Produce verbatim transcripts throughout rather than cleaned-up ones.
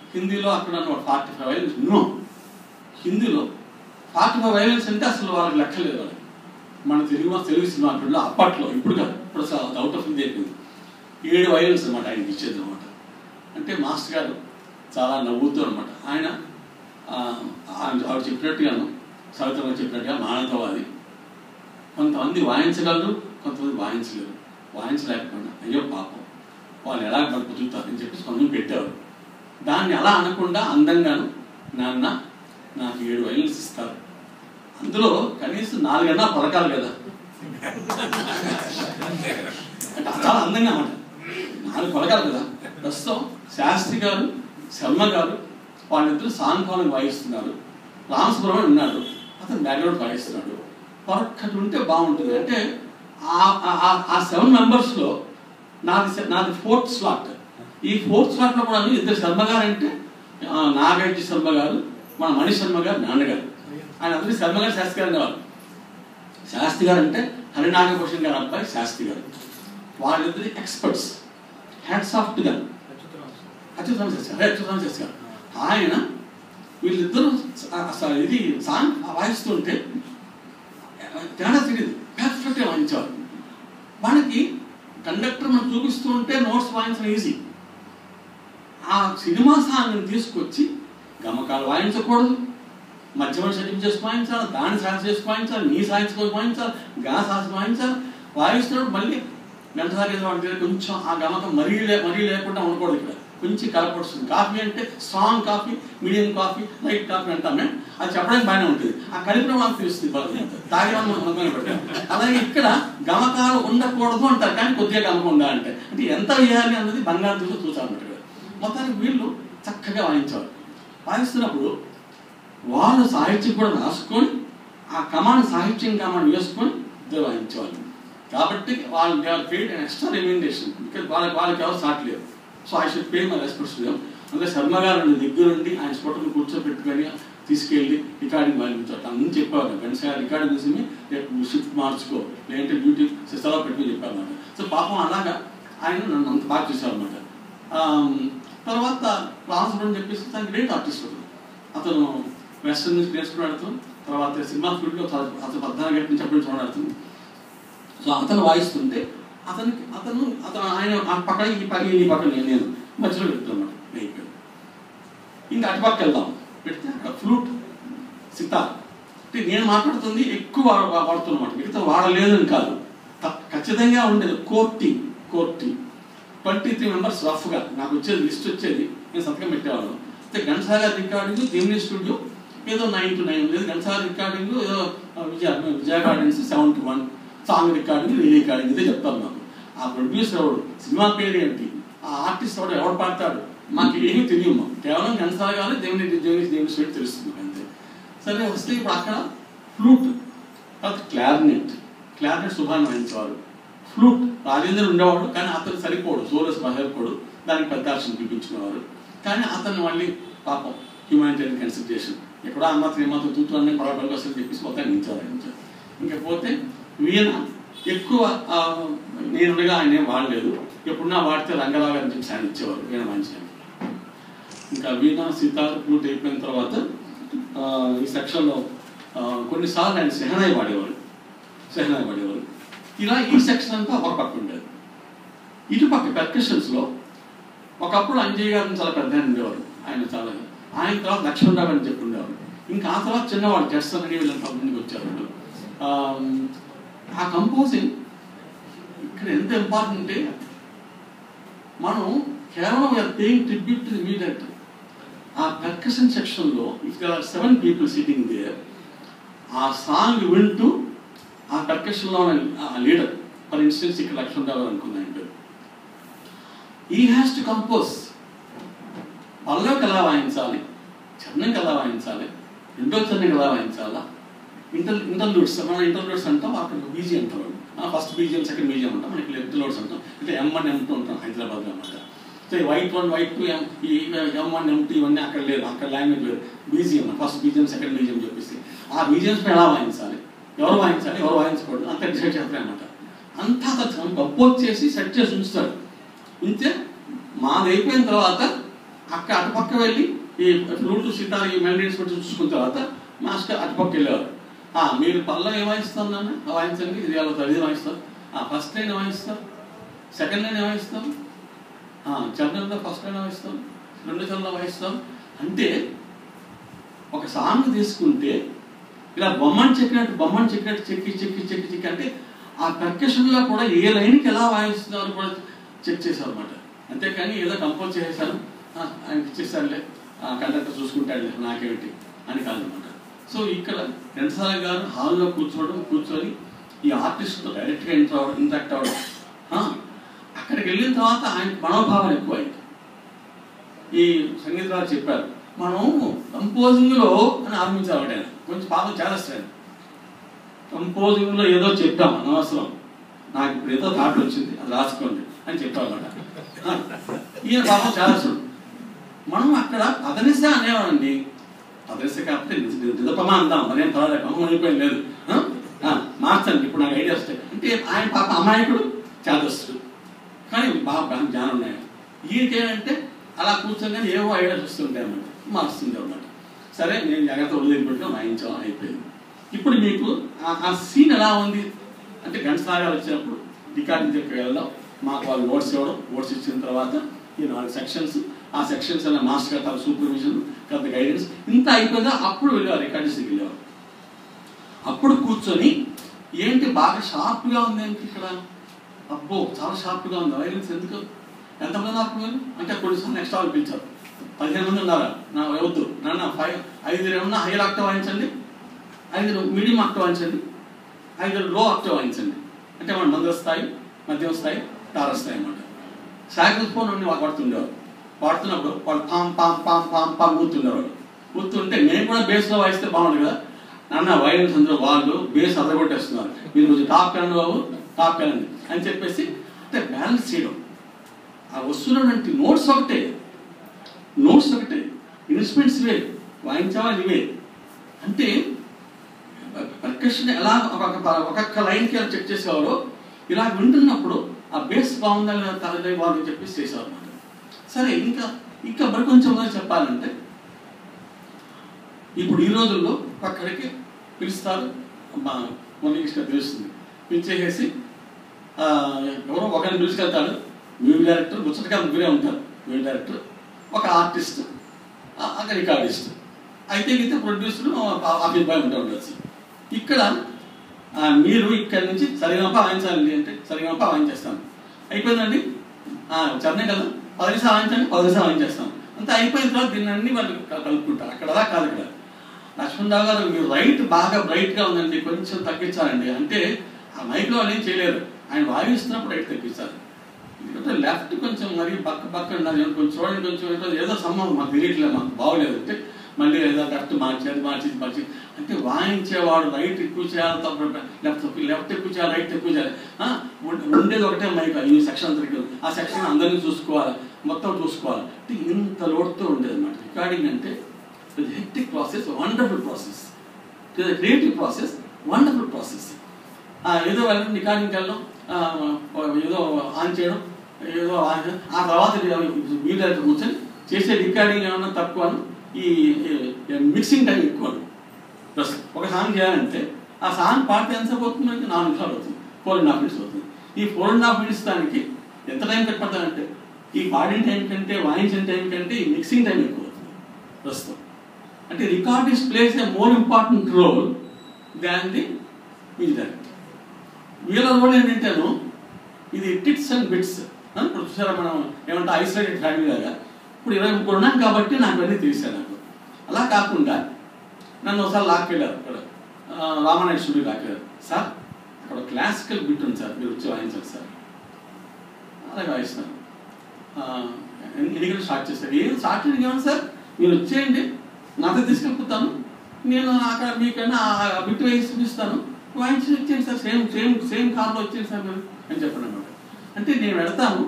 హిందీలో అక్కడ forty five violins minimum. హిందీలో ఫార్టీ ఫైవ్ వైలెన్స్ అంటే అసలు వాళ్ళకి లెక్కలేదు. వాళ్ళకి మన తెలుగు తెలుగు సినిమా ఫీల్డ్లో అప్పట్లో, ఇప్పుడు కాదు, ఇప్పుడు అసలు అవుట్ ఆఫ్ హిందీ అయిపోయింది. ఏడు వైలెన్స్ అనమాట ఆయనకి ఇచ్చేది అనమాట. అంటే మాస్టర్ గారు చాలా నవ్వుతూ అనమాట. ఆయన ఆవిడ చెప్పినట్టుగాను, సవితమ్మ చెప్పినట్టుగా మానవతావాది. కొంతమంది వాయించగలరు, కొంతమంది వాయించలేరు. వాయించలేకపోయినా అయ్యో పాపం వాళ్ళు ఎలా బతుకుతారు అని చెప్పేసి కొంతమంది పెట్టేవారు. దాన్ని అలా అనకుండా అందంగాను, నాన్న నాకు ఏడు వైలెన్స్ ఇస్తారు, అందులో కనీసం నాలుగన్నా పలకాలి కదా అంటే చాలా అందంగా అన్నమాట. నాలుగు పలకాలి కదా. ప్రస్తుతం శాస్త్రి గారు, శర్మ గారు వాళ్ళిద్దరు సాంఘాలను వాయిస్తున్నారు. రామసుబ్రహ్మణ్యం ఉన్నాడు, అతను బ్యాక్గ్రౌండ్ వాయిస్తున్నాడు. పరొక్కటి ఉంటే బాగుంటుంది. అంటే ఆ సెవెన్ మెంబర్స్లో నాది నాది ఫోర్త్ స్లాట్. ఈ ఫోర్త్ స్లాట్లో కూడా ఇద్దరు శర్మ గారు అంటే నాగార్జున శర్మ గారు, మన మణి శర్మ గారు నాన్నగారు. ఆయన అందరూ శర్మ గారు శాస్త్రి గారు అనేవారు. శాస్త్రి గారు అంటే హరినాగభూషణ్ గారు అబ్బాయి శాస్త్రి గారు. వాళ్ళిద్దరు experts. Hats off to them. Achyutarama Sastry గారు అచ్యుతరామ శాస్త్రి గారు ఆయన వీళ్ళిద్దరూ అసలు ఇది సాంగ్ వాయిస్తుంటే తేడా తెలియదు, పర్ఫెక్ట్గా వాయించేవారు. మనకి కండక్టర్ మనం చూపిస్తూ ఉంటే నోట్స్ వాయించడం ఈజీ. ఆ సినిమా సాంగ్ని తీసుకొచ్చి గమకాలు వాయించకూడదు, మధ్యమ సెట్టింగ్ చేసి వాయించాలి, దాన్ని సాహసం చేసి వాయించాలి, నీ సాహించుకొని వాయించాలి, గా సాహసం వాయించాలి. వాయిస్తున్నప్పుడు మళ్ళీ గంటసారి కొంచెం ఆ గమకం మరీ లే మరీ లేకుండా ఉండకూడదు. ఇక్కడ కొంచెం కలపడుతుంది. కాఫీ అంటే strong coffee, medium coffee, light coffee అంటామే. అది చెప్పడానికి బాగానే ఉంటుంది. ఆ కలిపిన వాళ్ళకి తెలుస్తుంది, తాగేవాళ్ళు మనం అనుకుని పెట్టాం. అలాగే ఇక్కడ గమకాలు ఉండకూడదు అంటారు, కానీ కొద్దిగా గమకం ఉండాలంటే అంటే ఎంత వేయాలి అన్నది బంగారు చూసి చూసామన్నట్టుగా. మొత్తానికి వీళ్ళు చక్కగా వాయించారు. వాయిస్తున్నప్పుడు వాళ్ళు సాహిత్యం కూడా రాసుకొని ఆ కమాండ్ సాహిత్యం కమాండ్ వేసుకొని ఇద్దరు వాయించేవాళ్ళు. కాబట్టి వాళ్ళు they are paid and extra remuneration. Because వాళ్ళకి వాళ్ళకి ఎవరు సాట్లేదు. So I should pay my respects to them. అందుకే శర్మ గారు దగ్గరుండి ఆయన స్ఫోటోని కూర్చోబెట్టుకొని తీసుకెళ్ళి రికార్డింగ్ వాయించారు. అన్నీ చెప్పేవారు. వెంటనే రికార్డింగ్ చూసి రేపు షిఫ్ట్ మార్చుకో, లేదంటే బ్యూటీ సెలవు పెట్టుకుని చెప్పారన్నమాట. సో పాపం అలాగా ఆయన నన్ను అంత బాగా చూశారు అనమాట. తర్వాత రామసుబ్రహ్మణ్యం చెప్పేసి తను గ్రేట్ ఆర్టిస్ట్. అతను వెస్టర్న్ మ్యూజిక్ నేర్చుకుని తర్వాత సినిమా ఫీల్డ్లో అతను పద్నాలుగు గంటల నుంచి అప్పటి నుంచి చూడాడుతుంది. సో అతను వాయిస్తుంటే అతనికి అతను అతను ఆయన ఆ పక్కన ఈ పని ఈ పక్కన నేను మధ్యలో పెడుతున్నాను అయిపోయాను. ఇంకా అటుపక్క వెళ్దాం పెడితే అక్కడ ఫ్లూట్, సితార్ అంటే నేను మాట్లాడుతుంది ఎక్కువ వాడుతున్నమాట. మిగతా వాడలేదని కాదు, ఖచ్చితంగా ఉండేది కోర్టీ కోర్టీ ట్వంటీ త్రీ మెంబర్స్ రఫ్గా నాకు వచ్చేది లిస్ట్ వచ్చేది. నేను సంతకం పెట్టేవాడు. అయితే ఘంటసాల రికార్డింగ్ జెమినీ స్టూడియో ఏదో నైన్ టు నైన్ లేదు, ఘంటసాల రికార్డింగ్ ఏదో Vijaya Vijaya gardens seven to one, song recording re recording ఇదే చెప్తాను నాకు. ఆ ప్రొడ్యూసర్ ఎవడు, సినిమా పేరు ఏంటి, ఆ ఆర్టిస్ట్ ఎవడు, ఎవడు పాడతాడు మాకు ఏమీ తెలియదు. కేవలం ఘంటసాల కానీ జెమినీ జెమినీ జెమినీ స్టూడియో తెలుస్తుంది అంతే. సరే వస్తే ఇప్పుడు అక్కడ ఫ్లూట్, తర్వాత క్లారినెట్ క్లారినెట్ సుభాన్ వాయించేవారు. ఫ్లూట్ రాజేంద్ర ఉండేవాడు, కానీ అతను సరిపోడు, సోరస్ బహర్కోడు, దానికి పెద్ద ఆర్షన్ పిలిపించుకునేవారు. కానీ అతను మళ్ళీ పాపం హ్యూమానిటేరియన్ కన్సిడరేషన్ ఎక్కడో అన్నత ఏమాత్రం తూతు అన్నీ పడవడానికి వస్తుంది చెప్పేసి మొత్తం నించారు. ఇంకపోతే వీణ ఎక్కువ నేనుగా ఆయన ఏం వాడలేదు. ఎప్పుడున్నా వాడితే రంగరావు గారిని చెప్పి ఆయన ఇచ్చేవారు వీణ మంచిగా. ఇంకా వీణ సితార్ ఫ్లూట్ అయిపోయిన తర్వాత ఈ సెక్షన్లో కొన్నిసార్లు ఆయన సెహనాయి వాడేవారు సెహనాయి వాడేవారు ఇలా ఈ సెక్షన్ అంతా ఒక పక్క ఉండేది. ఇటుపక్క పెర్కషన్స్లో ఒకప్పుడు అంజయ్ గారిని చాలా పెద్ద ఉండేవారు. ఆయన చాలా ఆయన తర్వాత లక్ష్మణరావు అని చెప్పి ఉండేవారు. ఇంకా ఆ తర్వాత చిన్నవాడు జడ్సన్ అని వీళ్ళంతా ముందుకు వచ్చారు. ఆ కంపోజింగ్ ఇక్కడ ఎంత ఇంపార్టెంట్ అంటే మనం కేవలం we are paying tribute to the music. ఆ పెర్కషన్ సెక్షన్లో if there are seven people sitting there, ఆ సాంగ్ వింటూ ఆ పెర్కషన్లో లీడర్ ఫర్ ఇన్స్టెన్స్ ఇక్కడ లక్ష్మణరావు గారు అనుకున్నాను పేరు, ఈ హ్యాస్ టు కంపోజ్. పల్లవికి ఎలా వాయించాలి, చరణంకి ఎలా వాయించాలి, రెండో చరణంకి ఎలా వాయించాలా, ఇంటర్ ఇంటర్లూడ్స్ మనం ఇంటర్లూడ్స్ అంటాం, అక్కడ బీజీ అంటాం. ఫస్ట్ బీజిఎం సెకండ్ బీజిఎం అంటాం, మనకి ఇంటర్లూడ్స్ అంటాం. ఇట్లా ఎం వన్ ఎం టూ ఉంటాం హైదరాబాద్లో అన్నమాట. So white one white two M E M one ఎం టూ ఇవన్నీ అక్కడ లేదు, అక్కడ లాంగ్వేజ్ లేదు. BGM first BGM second BGM చెప్పేసి ఆ బీజిఎంస్ ఎలా వాయించాలి, ఎవరు వాయించాలి ఎవరు వాయించకూడదు అంతా డిసైడ్ చేస్తాయి అన్నమాట. అంతా కంపోజ్ చేసి సెట్ చేసి ఉంచుతాడు. ఉంటే మాది అయిపోయిన తర్వాత అక్కడ అటుపక్క వెళ్ళి ఈ ఫ్లూటు సితార్ ఈ మెలడీ ఇన్స్ట్రుమెంట్స్ చూసుకున్న తర్వాత మాస్టర్ అటుపక్క వెళ్ళేవారు. మీరు పళ్ళం ఏం వాయిస్తాం నాన్న వాయించండి, ఇది అలా తల్లి వాయిస్తాం, ఫస్ట్ లైన్ వాయిస్తాం, సెకండ్ లైన్ వాయిస్తాం, చరణంలో ఫస్ట్ లైన్ వాయిస్తాం, రెండు చరణంలో వాయిస్తాం. అంటే ఒక సాంగ్ తీసుకుంటే ఇలా బొమ్మని చెక్కినట్టు బొమ్మని చెక్కినట్టు చెక్కి చెక్కి చెక్కి చెక్కి అంటే ఆ పర్కషన్లో కూడా ఏ లైన్కి ఎలా వాయిస్తున్నారు కూడా చెక్ చేశారు అనమాట. అంతేకాని ఏదో కంపోజ్ చేసేసాను ఆయనకి ఇచ్చేసారులే కండక్టర్ చూసుకుంటాడులే నాకేమిటి అని కాదనమాట. సో ఇక్కడ ఘంటసాల గారు హాల్లో కూర్చోవడం, కూర్చొని ఈ ఆర్టిస్ట్తో డైరెక్ట్గా ఇంటర్ అవ్వడం, ఇంటరాక్ట్ అవ్వడం, అక్కడికి వెళ్ళిన తర్వాత ఆయన మనోభావాలు ఎక్కువ అయింది. ఈ సంగీతరావు చెప్పారు మనం కంపోజింగ్లో అని ఆరంభించాలి ఆయన కొంచెం పాపం చేస్తాడు. కంపోజింగ్లో ఏదో చెప్పాం అనవసరం, నాకు ఇప్పుడు ఏదో థాట్ వచ్చింది అది రాసుకోండి అని చెప్పామన్నమాట. ఈయన పాపం చేస్తాడు. మనం అక్కడ పదనిస అనేవాడండి, పదనిస కాకపోతే నిజపమా అందాం, మరేం పర్వాలేదు, అమ్మ అయిపోయింది లేదు, మార్చండి ఇప్పుడు నాకు ఐడియా వస్తాయి అంటే ఆయన పాప అమాయకుడు చేదస్తుడు కానీ బాగా జ్ఞానం ఉన్నాయి. ఈయనకేంటంటే అలా కూర్చొని ఏవో ఐడియాస్ వస్తుంటాయి అన్నమాట, మారుస్తుంది అన్నమాట. సరే నేను జాగ్రత్త వదిలిపెట్టుగా వాయించాలని అయిపోయింది. ఇప్పుడు మీకు ఆ సీన్ ఎలా ఉంది అంటే ఘంటసాల గారు వచ్చినప్పుడు రికార్డింగ్ దగ్గరికి వెళ్ళడం, మాకు వాళ్ళు నోట్స్ ఇవ్వడం, నోట్స్ ఇచ్చిన తర్వాత ఈ నాలుగు సెక్షన్స్, ఆ సెక్షన్స్ అన్న మాస్టర్ గారు తన సూపర్విజన్ కొంత గైడెన్స్ ఇంత అయిపోయిందా అప్పుడు వెళ్ళేవారు రికార్డింగ్స్కి వెళ్ళేవారు. అప్పుడు కూర్చొని ఏంటి బాగా షార్ప్గా ఉంది ఏంటి ఇక్కడ, అబ్బో చాలా షార్ప్గా ఉంది వైలెన్స్ ఎందుకు, ఎంతమంది ఆపుకున్నారు అంటే కొన్నిసార్లు నెక్స్ట్ వాళ్ళు పిలిచారు, పదిహేను మంది ఉన్నారా నా వద్దు నాన్న ఫైవ్ ఐదు ఏమన్నా హైయర్ ఆక్టవ్ వాయించండి, ఐదు మీడియం ఆక్టవ్ వాయించండి, ఐదు లో ఆక్టవ్ వాయించండి అంటే మన మందర స్థాయి, మధ్యమ స్థాయి, తార స్థాయి అన్నమాట. సాక్సోఫోన్ అన్ని వాడుతుండేవారు, వాడుతున్నప్పుడు వాళ్ళు పాం పాం పాం పాం పాం కూర్తుండేవాడు. కూర్తుంటే నేను కూడా బేస్లో వాయిస్తే బాగుండు కదా, నాన్న వైలెన్స్ అందరూ వాళ్ళు బేస్ అదగొట్టేస్తున్నారు, మీరు కొంచెం టాప్ కెళ్ళండి బాబు టాప్ కెళ్ళండి అని చెప్పేసి అంటే బ్యాలెన్స్ చేయడం. ఆ వస్తువులంటే నోట్స్ ఒకటే, నోట్స్ ఒకటే, ఇన్స్ట్రుమెంట్స్ ఇవే, వాయించాలి ఇవే. అంటే పర్కషన్ ఎలా ఒక్కొక్క లైన్కి ఎలా చెక్ చేసేవారో ఇలా వింటున్నప్పుడు ఆ బేస్ బాగుందా లేదా తరలి వాళ్ళు చెప్పేసి చేసేవారు అనమాట. సరే ఇంకా ఇంకా మరి కొంచెం చెప్పాలంటే ఇప్పుడు ఈ రోజుల్లో అక్కడికి పిలుస్తారు, మురళీకృష్ణ పిలుస్తుంది, పిలిచేసేసి ఎవరో ఒకరిని పిలుచుకెళ్తాడు, మ్యూజిక్ డైరెక్టర్ ముచ్చటగా ముగ్గురే ఉంటారు, మ్యూజిక్ డైరెక్టర్ ఒక ఆర్టిస్ట్ ఒక రికార్డిస్ట్ అయితే అయితే ప్రొడ్యూసర్ ఆఫీస్ బాయ్ ఉంటా ఉండొచ్చు. ఇక్కడ మీరు ఇక్కడ నుంచి సరిగమప వాయించాలి అంటే సరిగమప వాయించేస్తాను, అయిపోయిందండి చరణే కదా పది నిమిషాలు వాయించండి పది నిమిషాలు వాయించేస్తాను అంతా అయిపోయిన తర్వాత దీన్ని అన్ని వాళ్ళు కలుపుకుంటారు. అక్కడ అలా కాదు, ఇక్కడ లక్ష్మణరావు గారు మీరు రైట్ బాగా బ్రైట్గా ఉందండి కొంచెం తగ్గించాలండి అంటే ఆ మైక్లో వాళ్ళు ఏం చేయలేరు, ఆయన వాయిస్తున్నప్పుడు రైట్ తగ్గించాలి. ఎందుకంటే లెఫ్ట్ కొంచెం మరి పక్క పక్క ఉండాలి, కొంచెం చూడండి కొంచెం ఏదో సంబంధం మాకు తెలియట్లేదు, మాకు బాగోలేదు అంటే మళ్ళీ ఏదో లెఫ్ట్ మార్చేది మార్చేది మార్చేది అంటే వాయించేవాడు రైట్ ఎక్కువ చేయాలి తప్ప లెఫ్ట్ లెఫ్ట్ ఎక్కువ చేయాలి రైట్ ఎక్కువ చేయాలి, ఉండేది ఒకటే మైక్ ఈ సెక్షన్ అందరికీ, ఆ సెక్షన్ అందరినీ చూసుకోవాలి మొత్తం చూసుకోవాలి అంటే ఇంత లోటుతో ఉండేది అన్నమాట. రికార్డింగ్ అంటే hectic process, wonderful process, creative process, wonderful process. ఏదో వెళ్ళడం రికార్డింగ్కి వెళ్ళడం, ఏదో ఆన్ చేయడం, ఏదో ఆ తర్వాత వీడియో డైరెక్టర్ కూర్చొని చేసే రికార్డింగ్ ఏమన్నా తక్కువ, ఈ మిక్సింగ్ టైం ఎక్కువ. ప్లస్ ఒక సాంగ్ చేయాలంటే ఆ సాంగ్ పాడితే ఎంతసేపు అవుతుందంటే నాలుగు నిమిషాలు అవుతుంది, ఫోర్ అండ్ హాఫ్ మినిట్స్ అవుతుంది. ఈ ఫోర్ అండ్ హాఫ్ మినిట్స్ దానికి ఎంత టైం కట్టపడతానంటే ఈ పాడిన టైం కంటే వాయించిన టైం కంటే ఈ మిక్సింగ్ టైం ఎక్కువ అవుతుంది ప్రస్తుతం. అంటే recordist plays a more important role than the music director. వీళ్ళ రోల్ ఏంటంటేను ఇది టిట్స్ అండ్ బిట్స్. ఇప్పుడు చూసారా మనం ఏమంటే ఐసోలేటెడ్ ఫ్యామిలీ లాగా ఇప్పుడు ఇరవై ముగ్గురు ఉన్నాను కాబట్టి నాకు అన్నీ తెలిసాను. నాకు అలా కాకుండా నన్ను ఒకసారి లాక్కెళ్ళారు, ఇక్కడ రామానాయుడు స్టూడియో లాక్కెళ్ళారు, సార్ అక్కడ క్లాసికల్ బిట్ ఉంది సార్ మీరు వచ్చి వాయించాలి సార్, అలాగే వాయిస్తాను. ఎన్నికలు స్టార్ట్ చేస్తారు, ఏం స్టార్ట్ చేయడం ఏమన్నా సార్ మీరు వచ్చేయండి నాతో తీసుకెళ్ళిపోతాను, నేను అక్కడ మీకైనా ఆ బిట్ వేసి చూపిస్తాను, వాయించి వచ్చేయండి సార్, సేమ్ సేమ్ సేమ్ కార్లో వచ్చేయండి సార్ మీరు అని చెప్పండి అనమాట. అంటే నేను వెళ్తాను,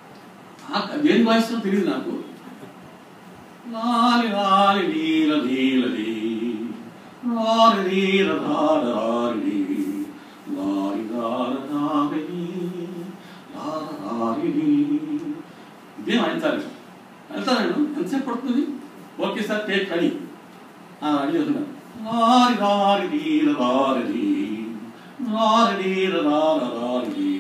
దేని వాయిస్తానో తెలియదు నాకు, లాలి లాలి నీల నీలది లాలి నీల లాల లాలి లాలి లాల లాలి లాల లాలి ఇదే వాయించాలి. వెళ్తాను నేను, ఎంత ఎంతసేపు పడుతుంది? Okay sir take ready ready అవుతున్నారు. లారి లారి నీల లారి లారి లారి లారి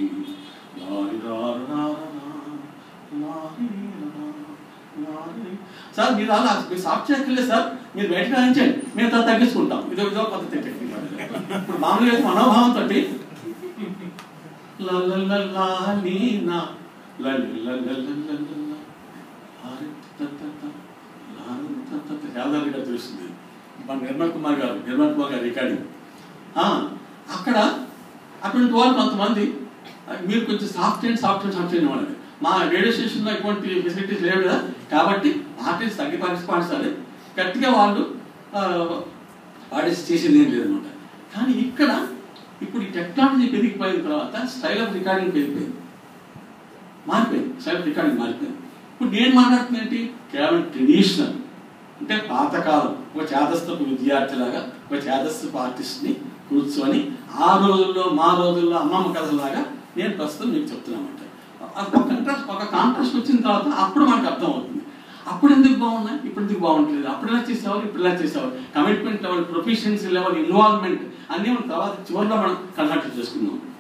సార్ మీరు అలా మీరు సాఫ్ట్ చేయక్కర్లేదు సార్, మీరు బయటకు రాయించండి, మేము తర్వాత తగ్గించుకుంటాం. ఇదో ఇదో పద్ధతి. ఇప్పుడు మామూలుగా మనోభావంతో యాదవ్ గారు తెలుస్తుంది, మన నిర్మల్ కుమార్ గారు నిర్మల్ కుమార్ గారు రికార్డింగ్. అక్కడ అటువంటి వాళ్ళు కొంతమంది మీరు కొంచెం soft and soft and soft అయిన వాళ్ళది. మా రేడియో స్టేషన్లో ఎటువంటి ఫెసిలిటీస్ లేవు కదా, కాబట్టి ఆర్టిస్ట్ తగ్గి పాటిస్తారు, గట్టిగా వాళ్ళు పాటిస్ చేసేది ఏం లేదనమాట. కానీ ఇక్కడ ఇప్పుడు ఈ టెక్నాలజీ పెరిగిపోయిన తర్వాత స్టైల్ ఆఫ్ రికార్డింగ్ పెరిగిపోయింది, మారిపోయింది, స్టైల్ ఆఫ్ రికార్డింగ్ మారిపోయింది. ఇప్పుడు నేను మాట్లాడుతుంది ఏంటి, కేవలం ట్రెడిషనల్ అంటే పాతకాలం ఒక చేదస్తపు విద్యార్థిలాగా ఒక చేదస్తపు ఆర్టిస్ట్ని కూర్చొని ఆ రోజుల్లో మా రోజుల్లో అమ్మమ్మ కథలాగా నేను ప్రస్తుతం మీకు చెప్తున్నామంటే ఒక కంట్రాస్ట్ ఒక కాంట్రాస్ట్ వచ్చిన తర్వాత అప్పుడు మనకు అర్థం అవుతుంది. అప్పుడు ఎందుకు బాగున్నాయి, ఇప్పుడు ఎందుకు బాగుంటలేదు, అప్పుడు ఎలా చేసేవారు, ఇప్పుడు ఎలా చేసేవారు, commitment level, proficiency level, involvement అన్నీ మన తర్వాత చివరిలో మనం కన్వర్ట్ చేసుకున్నాం.